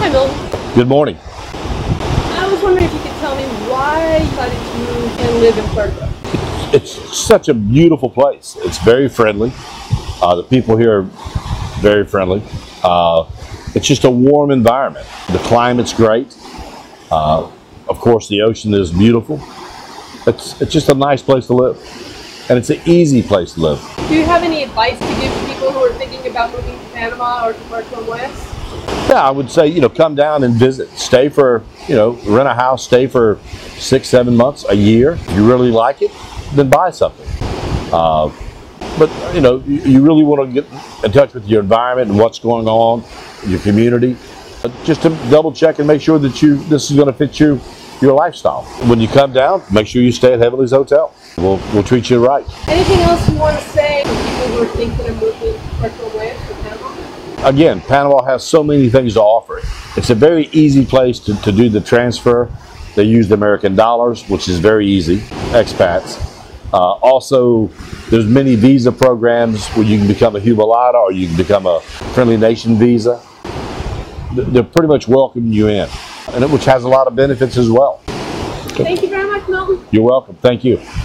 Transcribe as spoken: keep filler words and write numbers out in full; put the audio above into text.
Hi, Milton. Good morning. I was wondering if you could tell me why you decided to move and live in Puerto. It's such a beautiful place. It's very friendly. Uh, the people here are very friendly. Uh, it's just a warm environment. The climate's great. Uh, of course, the ocean is beautiful. It's, it's just a nice place to live. And it's an easy place to live. Do you have any advice to give to people who are thinking about moving to Panama or to Puerto West? Yeah, I would say, you know, come down and visit. Stay for, you know, rent a house, stay for six, seven months, a year. If you really like it, then buy something. Uh, but, you know, you, you really want to get in touch with your environment and what's going on in your community. But just to double check and make sure that you this is going to fit you, your lifestyle. When you come down, make sure you stay at Heavenly's Hotel. We'll, we'll treat you right. Anything else you want to say to people who are thinking of moving to Puerto West or Panama? Again, Panama has so many things to offer. It's a very easy place to, to do the transfer. They use the American dollars, which is very easy, expats. Uh, also, there's many visa programs where you can become a Jubilata or you can become a Friendly Nation visa. They're pretty much welcoming you in, and it, which has a lot of benefits as well. Thank you very much, Milton. You're welcome. Thank you.